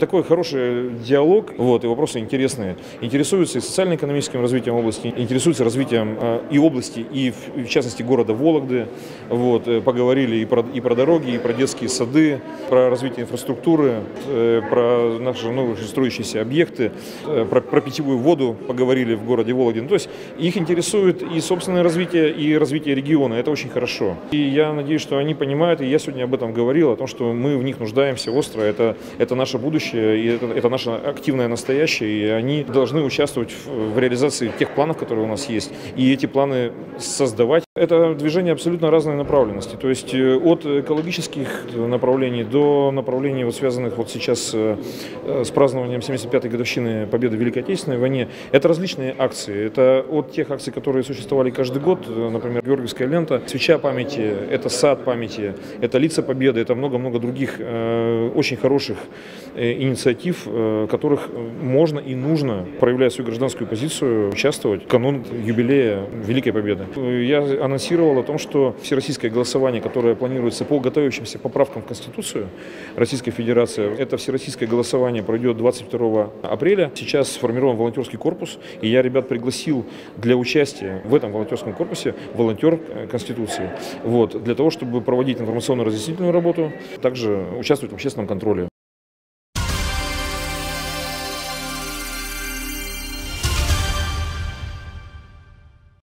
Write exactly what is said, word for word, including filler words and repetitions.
Такой хороший диалог, вот, и вопросы интересные. Интересуются и социально-экономическим развитием области, интересуются развитием э, и области, и в, в частности города Вологды. Вот, э, поговорили и про, и про дороги, и про детские сады, про развитие инфраструктуры, э, про наши новые строящиеся объекты, э, про, про питьевую воду поговорили в городе Вологде. Ну, то есть их интересует и собственное развитие, и развитие региона. Это очень хорошо. И я надеюсь, что они понимают, и я сегодня об этом говорил, о том, что мы в них нуждаемся остро. Это, это наше будущее, и это, это наше активное настоящее, и они должны участвовать в, в реализации тех планов, которые у нас есть, и эти планы создавать. Это движение абсолютно разной направленности, то есть от экологических направлений до направлений, вот, связанных вот сейчас с празднованием семьдесят пятой годовщины победы в Великой Отечественной войне. Это различные акции, это от тех акций, которые существовали каждый год, например, Георгиевская лента, свеча памяти, это сад памяти, это лица победы, это много-много других э, очень хороших э, инициатив, э, которых можно и нужно, проявляя свою гражданскую позицию, участвовать в канун юбилея Великой Победы. Я анонсировал о том, что всероссийское голосование, которое планируется по готовящимся поправкам в Конституцию Российской Федерации, это всероссийское голосование пройдет двадцать второго апреля. Сейчас сформирован волонтерский корпус, и я ребят пригласил для участия в этом волонтерском корпусе волонтер Конституции. Вот, для того, чтобы проводить информационно-разъяснительную работу, также участвовать в общественном контроле.